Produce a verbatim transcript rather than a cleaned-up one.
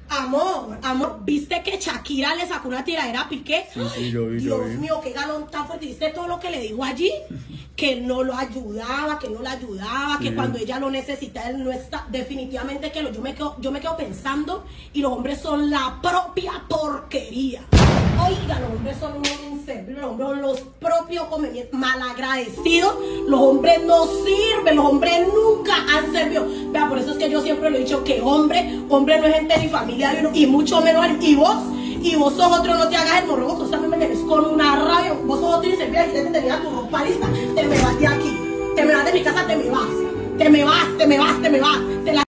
Amor, amor, ¿viste que Shakira le sacó una tiradera a Piqué? Sí, sí, yo vi, Dios yo vi. mío, qué galón tan fuerte. ¿Viste todo lo que le dijo allí? Que no lo ayudaba, que no la ayudaba, sí. Que cuando ella lo necesita, él no está. Definitivamente que lo, yo, me quedo, yo me quedo pensando, y los hombres son la propia porquería. Oiga, los hombres son unos inservibles, los hombres son los propios malagradecidos. Los hombres no sirven, los hombres nunca han servido. Vea, por eso es que yo siempre le he dicho que hombre, hombre no es gente ni familia, y mucho menos el, y vos, y vos sos otro, no te hagas el morro, vos también me tenés con una rabia, vos sos otro inservible, y te tenía tu ropa lista, te me vas de aquí, te me vas de mi casa, te me vas, te me vas, te me vas, te me vas, te la